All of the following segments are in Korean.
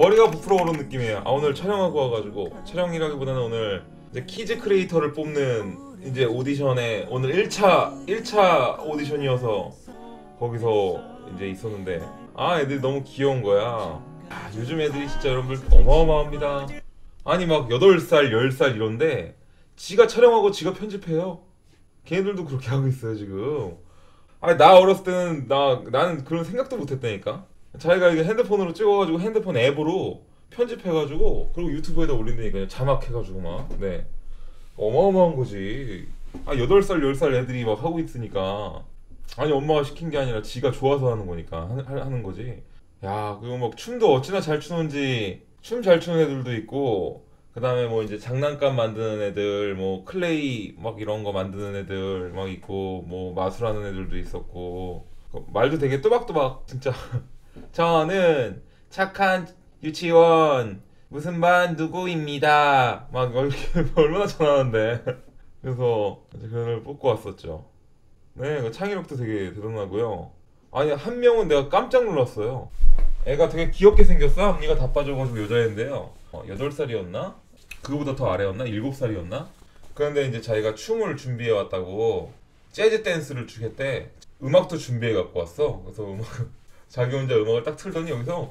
머리가 부풀어 오른 느낌이에요. 아, 오늘 촬영하고 와가지고, 촬영이라기보다는 오늘 이제 키즈 크리에이터를 뽑는 이제 오디션에 오늘 1차 오디션이어서 거기서 이제 있었는데, 아, 애들이 너무 귀여운 거야. 아, 요즘 애들이 진짜 여러분들 어마어마합니다. 아니 막 8살, 10살 이런데 지가 촬영하고 지가 편집해요. 걔네들도 그렇게 하고 있어요 지금. 아니 나 어렸을 때는 나는 그런 생각도 못 했다니까. 자기가 이게 핸드폰으로 찍어가지고 핸드폰 앱으로 편집해가지고 그리고 유튜브에다 올린다니까요. 자막 해가지고 막. 네. 어마어마한 거지. 아 8살 10살 애들이 막 하고 있으니까. 아니 엄마가 시킨 게 아니라 지가 좋아서 하는 거니까 하는 거지. 야 그리고 막 춤도 어찌나 잘 추는지. 춤 잘 추는 애들도 있고, 그 다음에 뭐 이제 장난감 만드는 애들, 뭐 클레이 막 이런 거 만드는 애들 막 있고, 뭐 마술하는 애들도 있었고, 말도 되게 또박또박 진짜. 저는 착한 유치원 무슨 반 누구입니다 막 이렇게 얼마나 잘하는데. 그래서 그걸 뽑고 왔었죠. 네, 그 창의력도 되게 대단하고요. 아니 한 명은 내가 깜짝 놀랐어요. 애가 되게 귀엽게 생겼어. 앞니가 다 빠져가지고 여자애인데요. 8살이었나? 그거보다 더 아래였나? 7살이었나? 그런데 이제 자기가 춤을 준비해 왔다고 재즈 댄스를 추겠대. 음악도 준비해 갖고 왔어. 그래서 자기 혼자 음악을 딱 틀더니 여기서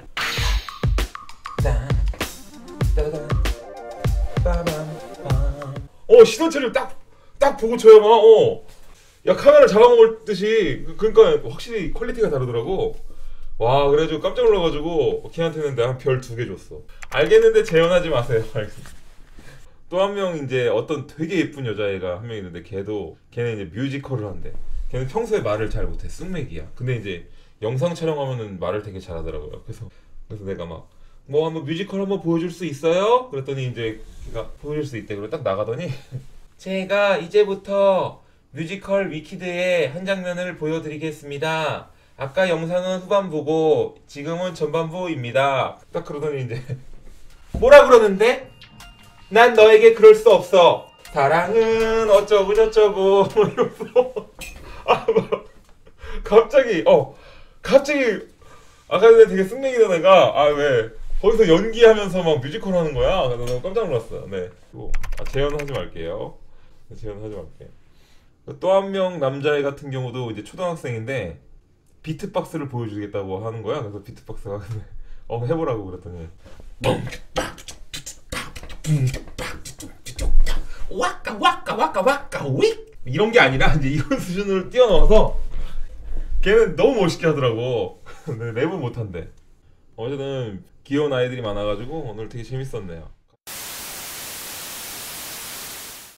시선체를 딱 보고 쳐요 막. 야 카메라 잡아먹을 듯이. 그러니까 확실히 퀄리티가 다르더라고. 와 그래가지고 깜짝 놀라가지고 걔한테는 내가 별 2개 줬어. 알겠는데 재연하지 마세요. 또 한 명 이제 어떤 되게 예쁜 여자애가 한 명 있는데 걔는 이제 뮤지컬을 한대. 걔는 평소에 말을 잘 못해. 쑥맥이야. 근데 이제 영상 촬영하면은 말을 되게 잘하더라고요. 그래서 내가 막 뭐 한번 뮤지컬 한번 보여줄 수 있어요? 그랬더니 이제 걔가 보여줄 수 있대. 그리고 딱 나가더니 제가 이제부터 뮤지컬 위키드의 한 장면을 보여드리겠습니다. 아까 영상은 후반부고 지금은 전반부입니다. 딱 그러더니 이제 뭐라 그러는데? 난 너에게 그럴 수 없어. 사랑은 어쩌고 저쩌고 뭐 이러면서 갑자기 아까 전에 되게 쓱맥이던 애가 왜 거기서 연기하면서 막 뮤지컬 하는 거야. 그래서 너무 깜짝 놀랐어요. 네. 재연하지 말게요. 재연하지 말게. 또 한 명 남자애 같은 경우도 이제 초등학생인데 비트박스를 보여주겠다고 하는 거야. 그래서 비트박스가 해보라고 그랬더니 와까 와까 와까 와까 윅 이런 게 아니라 이제 이런 수준으로 뛰어넘어서 걔는 너무 멋있게 하더라고. 랩은 못한대. 어쨌든 귀여운 아이들이 많아가지고 오늘 되게 재밌었네요.